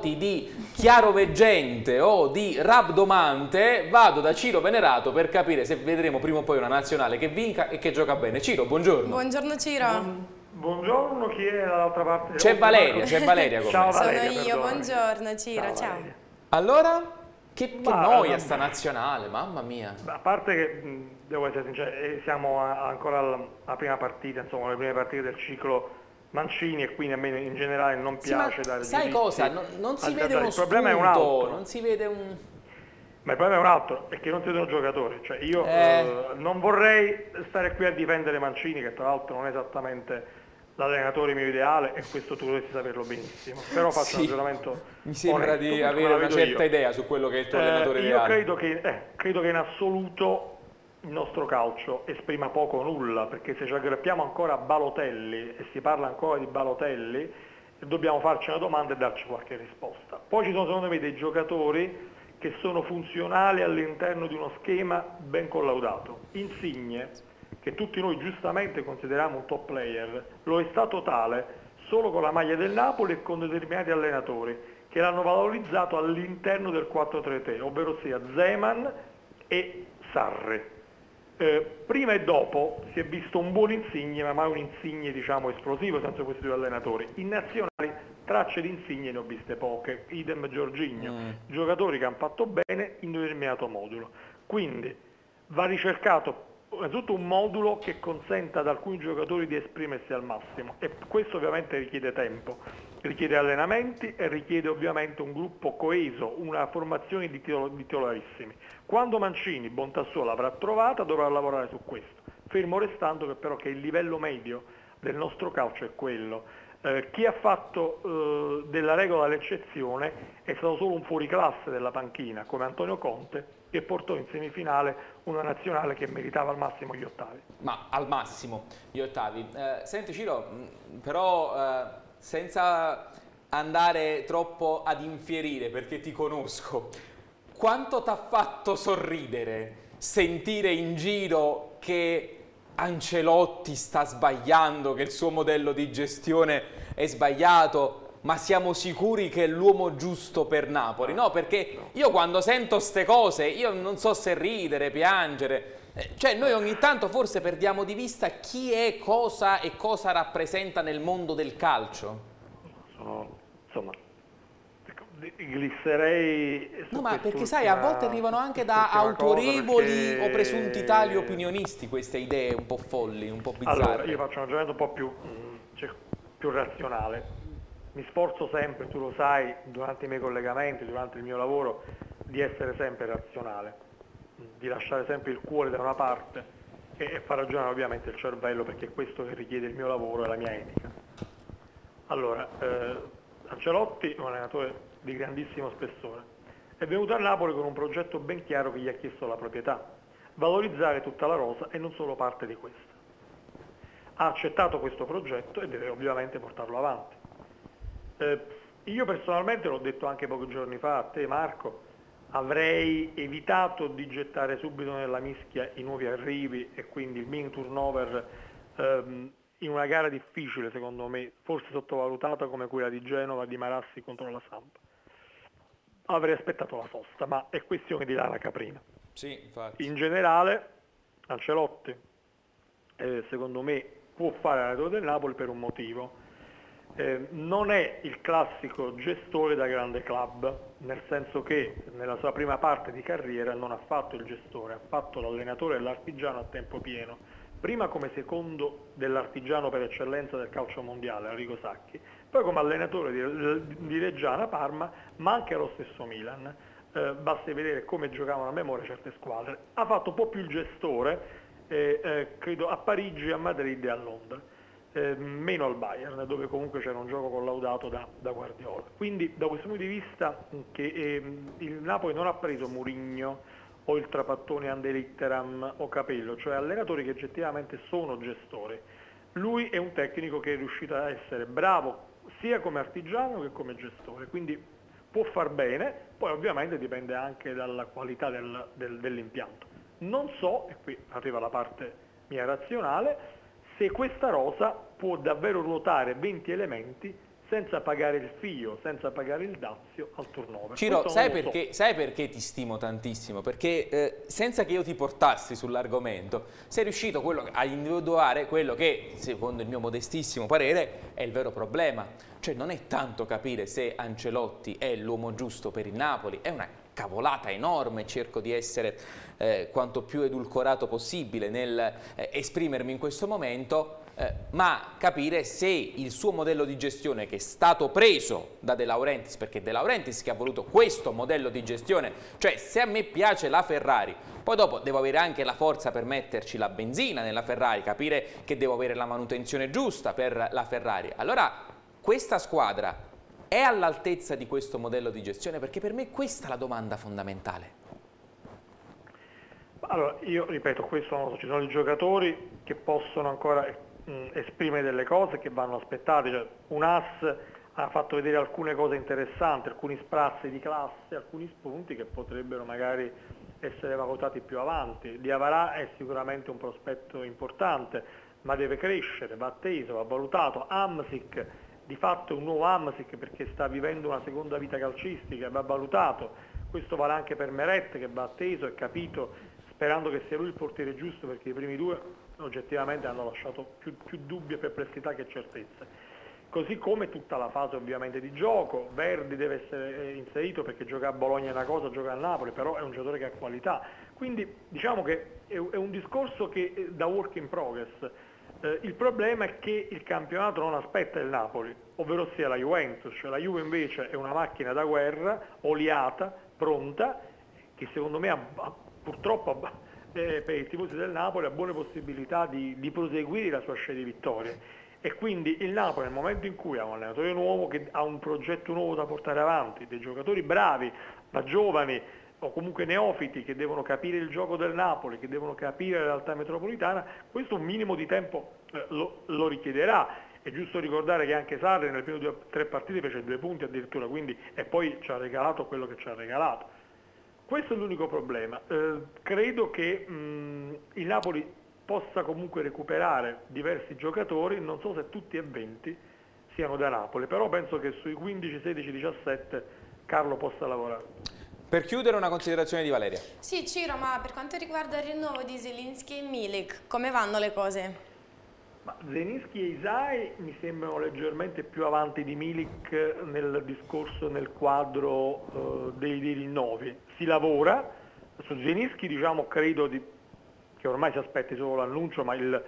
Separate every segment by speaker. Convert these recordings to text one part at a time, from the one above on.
Speaker 1: doti di chiaroveggente o di rabdomante, vado da Ciro Venerato per capire se vedremo prima o poi una nazionale che vinca e che gioca bene. Ciro, buongiorno.
Speaker 2: Buongiorno Ciro.
Speaker 3: Buongiorno, chi è dall'altra parte?
Speaker 1: C'è Valeria con
Speaker 2: Ciao
Speaker 1: me.
Speaker 2: Valeria, sono io, buongiorno Ciro, ciao.
Speaker 1: Allora, che noia sta nazionale, mamma mia.
Speaker 3: A parte che, devo essere sincero, siamo ancora alla prima partita, insomma, le prime partite del ciclo Mancini, e quindi a me in generale non piace dare giudizi.
Speaker 1: Sai cosa? Non si vede uno spunto,
Speaker 3: problema è un altro.
Speaker 1: non si vede un...
Speaker 3: Ma il problema è un altro, è che non si vedono giocatori. Cioè io non vorrei stare qui a difendere Mancini, che tra l'altro non è esattamente l'allenatore mio ideale, e questo tu dovresti saperlo benissimo. Però faccio un ragionamento
Speaker 1: mi sembra
Speaker 3: onesto,
Speaker 1: di avere una certa idea su quello che è il tuo allenatore ideale.
Speaker 3: Io credo che in assoluto il nostro calcio esprima poco o nulla, perché se ci aggrappiamo ancora a Balotelli e si parla ancora di Balotelli, dobbiamo farci una domanda e darci qualche risposta. Poi ci sono secondo me dei giocatori che sono funzionali all'interno di uno schema ben collaudato. Insigne, che tutti noi giustamente consideriamo un top player, lo è stato tale solo con la maglia del Napoli e con determinati allenatori che l'hanno valorizzato all'interno del 4-3-3, ovvero sia Zeman e Sarri. Prima e dopo si è visto un buon Insigne, ma mai un Insigne diciamo esplosivo senza questi due allenatori. In nazionali tracce di Insigne ne ho viste poche, idem Jorginho, giocatori che hanno fatto bene in un determinato modulo. Quindi va ricercato innanzitutto un modulo che consenta ad alcuni giocatori di esprimersi al massimo, e questo ovviamente richiede tempo, richiede allenamenti e richiede ovviamente un gruppo coeso, una formazione di titolarissimi. Quando Mancini, bontà sua, l'avrà trovata, dovrà lavorare su questo, fermo restando che però che il livello medio del nostro calcio è quello. Chi ha fatto della regola l'eccezione è stato solo un fuoriclasse della panchina, come Antonio Conte, che portò in semifinale una nazionale che meritava al massimo gli ottavi.
Speaker 1: Ma al massimo gli ottavi. Senti Ciro, però senza andare troppo ad infierire, perché ti conosco, quanto t'ha fatto sorridere sentire in giro che Ancelotti sta sbagliando, che il suo modello di gestione è sbagliato, ma siamo sicuri che è l'uomo giusto per Napoli? No, perché io quando sento ste cose, io non so se ridere, piangere, cioè noi ogni tanto forse perdiamo di vista chi è cosa e cosa rappresenta nel mondo del calcio.
Speaker 3: Insomma, glisserei...
Speaker 1: No, ma perché sai, a volte arrivano anche da autorevoli o presunti tali opinionisti queste idee un po' folli, un po' bizzarre.
Speaker 3: Allora, io faccio un ragionamento un po' più razionale. Mi sforzo sempre, tu lo sai, durante i miei collegamenti, durante il mio lavoro, di essere sempre razionale, di lasciare sempre il cuore da una parte e far ragionare ovviamente il cervello, perché è questo che richiede il mio lavoro e la mia etica. Allora, Ancelotti è un allenatore di grandissimo spessore, è venuto a Napoli con un progetto ben chiaro che gli ha chiesto la proprietà, valorizzare tutta la rosa e non solo parte di questa. Ha accettato questo progetto e deve ovviamente portarlo avanti. Io personalmente, l'ho detto anche pochi giorni fa a te Marco, avrei evitato di gettare subito nella mischia i nuovi arrivi e quindi il mini turnover in una gara difficile secondo me, forse sottovalutata come quella di Genova di Marassi contro la Samp. Avrei aspettato la sosta, ma è questione di lana caprina.
Speaker 1: Sì, infatti.
Speaker 3: In generale Ancelotti secondo me può fare l'allenatore del Napoli per un motivo. Non è il classico gestore da grande club, nel senso che nella sua prima parte di carriera non ha fatto il gestore, ha fatto l'allenatore dell'Artigiano a tempo pieno, prima come secondo dell'Artigiano per eccellenza del calcio mondiale, Arrigo Sacchi, poi come allenatore di Reggiana, Parma, ma anche allo stesso Milan. Basti vedere come giocavano a memoria certe squadre. Ha fatto un po' più il gestore, credo a Parigi, a Madrid e a Londra. Meno al Bayern, dove comunque c'era un gioco collaudato da Guardiola. Quindi da questo punto di vista che il Napoli non ha preso Mourinho o il Trapattoni Ande Litteram o Capello, cioè allenatori che oggettivamente sono gestori. Lui è un tecnico che è riuscito a essere bravo sia come artigiano che come gestore, quindi può far bene, poi ovviamente dipende anche dalla qualità dell'impianto. Non so, e qui arriva la parte mia razionale, se questa rosa può davvero ruotare 20 elementi senza pagare il fio, senza pagare il dazio al turnover.
Speaker 1: Ciro, sai perché ti stimo tantissimo? Perché senza che io ti portassi sull'argomento, sei riuscito a individuare quello che, secondo il mio modestissimo parere, è il vero problema. Cioè non è tanto capire se Ancelotti è l'uomo giusto per il Napoli, è una cavolata enorme, cerco di essere quanto più edulcorato possibile nel esprimermi in questo momento, ma capire se il suo modello di gestione, che è stato preso da De Laurentiis, perché De Laurentiis che ha voluto questo modello di gestione, cioè se a me piace la Ferrari, poi dopo devo avere anche la forza per metterci la benzina nella Ferrari, capire che devo avere la manutenzione giusta per la Ferrari. Allora questa squadra è all'altezza di questo modello di gestione? Perché per me questa è la domanda fondamentale.
Speaker 3: Allora, io ripeto, ci sono i giocatori che possono ancora esprimere delle cose che vanno aspettate. Cioè, un AS ha fatto vedere alcune cose interessanti, alcuni sprazzi di classe, alcuni spunti che potrebbero magari essere valutati più avanti. Diawara è sicuramente un prospetto importante, ma deve crescere, va atteso, va valutato. Hamsik, di fatto è un nuovo Hamsik perché sta vivendo una seconda vita calcistica, va valutato. Questo vale anche per Meret, che va atteso e capito, sperando che sia lui il portiere giusto, perché i primi due oggettivamente hanno lasciato più dubbi e perplessità che certezze. Così come tutta la fase ovviamente di gioco. Verdi deve essere inserito perché gioca a Bologna è una cosa, gioca a Napoli, però è un giocatore che ha qualità. Quindi diciamo che è un discorso che è da work in progress. Il problema è che il campionato non aspetta il Napoli, ovvero sia la Juventus. Cioè, la Juve invece è una macchina da guerra, oliata, pronta, che secondo me purtroppo per i tifosi del Napoli ha buone possibilità di proseguire la sua scia di vittorie. E quindi il Napoli, nel momento in cui ha un allenatore nuovo, che ha un progetto nuovo da portare avanti, dei giocatori bravi, ma giovani o comunque neofiti, che devono capire il gioco del Napoli, che devono capire la realtà metropolitana, questo un minimo di tempo lo richiederà. È giusto ricordare che anche Sarri nelle prime 3 partite fece 2 punti addirittura, quindi, e poi ci ha regalato quello che ci ha regalato. Questo è l'unico problema. Credo che il Napoli possa comunque recuperare diversi giocatori, non so se tutti e 20 siano da Napoli, però penso che sui 15, 16, 17 Carlo possa lavorare.
Speaker 1: Per chiudere, una considerazione di Valeria.
Speaker 2: Sì, Ciro, ma per quanto riguarda il rinnovo di Zielinski e Milik, come vanno le cose?
Speaker 3: Zielinski e Isai mi sembrano leggermente più avanti di Milik nel discorso, nel quadro dei rinnovi. Si lavora, su Zielinski diciamo credo che ormai si aspetti solo l'annuncio, ma il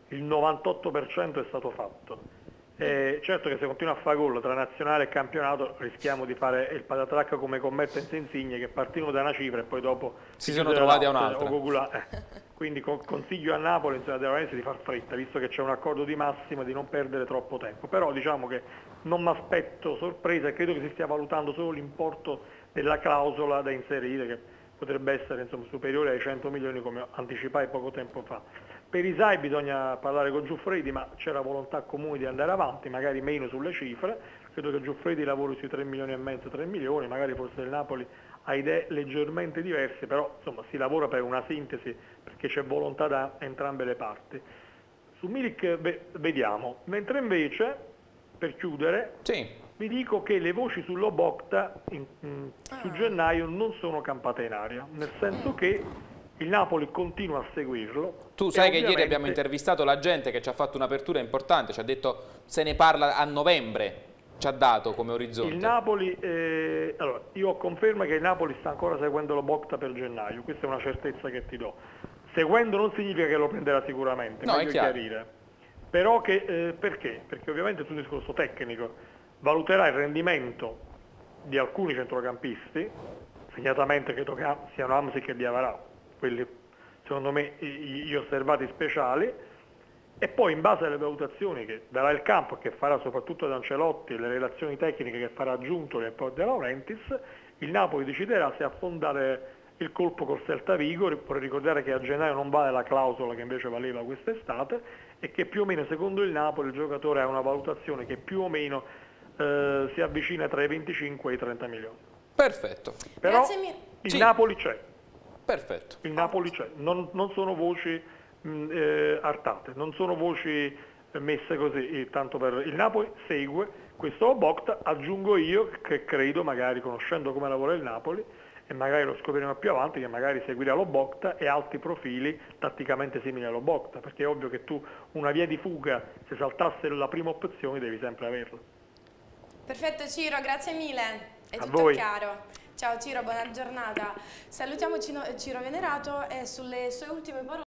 Speaker 3: 98% è stato fatto. Certo che se continua a fare gol tra nazionale e campionato rischiamo di fare il patatracca come con Mertens e Insigne, che partivano da una cifra e poi dopo
Speaker 1: si sono trovati a un'altra.
Speaker 3: Quindi consiglio a Napoli di far fretta, visto che c'è un accordo di massima, di non perdere troppo tempo. Però diciamo che non mi aspetto sorpresa e credo che si stia valutando solo l'importo della clausola da inserire, che potrebbe essere insomma, superiore ai 100 milioni come anticipai poco tempo fa. Per Isai bisogna parlare con Giuffredi, ma c'è la volontà comune di andare avanti, magari meno sulle cifre. Credo che Giuffredi lavori sui 3 milioni e mezzo, 3 milioni, magari forse il Napoli ha idee leggermente diverse, però insomma si lavora per una sintesi perché c'è volontà da entrambe le parti. Su Milik vediamo, mentre invece, per chiudere, vi dico che le voci sull'Obokta su gennaio non sono campate in aria, nel senso che il Napoli continua a seguirlo.
Speaker 1: Tu sai che ieri abbiamo intervistato la gente che ci ha fatto un'apertura importante, ci ha detto se ne parla a novembre, ci ha dato come orizzonte.
Speaker 3: Il Napoli, allora io ho conferma che il Napoli sta ancora seguendo l'Obokta per gennaio, questa è una certezza che ti do. Seguendo non significa che lo prenderà sicuramente,
Speaker 1: no,
Speaker 3: meglio chiarire. Però perché? Perché ovviamente è un discorso tecnico, valuterà il rendimento di alcuni centrocampisti, segnatamente credo che siano Hamsik e Diawara, quelli secondo me gli osservati speciali, e poi in base alle valutazioni che darà il campo, che farà soprattutto ad Ancelotti, e le relazioni tecniche che farà Giuntoli e poi De Laurentiis, il Napoli deciderà se affondare il colpo col Celta Vigo. Vorrei ricordare che a gennaio non vale la clausola che invece valeva quest'estate, e che più o meno secondo il Napoli il giocatore ha una valutazione che più o meno si avvicina tra i 25 e i 30 milioni.
Speaker 1: Perfetto.
Speaker 3: Però il Napoli c'è.
Speaker 1: Perfetto.
Speaker 3: Il Napoli c'è, non sono voci artate, non sono voci messe così, tanto per il Napoli segue questo Lobotka, aggiungo io che credo, magari conoscendo come lavora il Napoli, e magari lo scopriremo più avanti, che magari seguirà Lobotka e altri profili tatticamente simili a Lobotka, perché è ovvio che tu una via di fuga, se saltasse la prima opzione, devi sempre averla.
Speaker 2: Perfetto Ciro, grazie mille, è
Speaker 3: A
Speaker 2: tutto
Speaker 3: voi.
Speaker 2: chiaro. Ciao Ciro, buona giornata. Salutiamo Ciro Venerato e sulle sue ultime parole.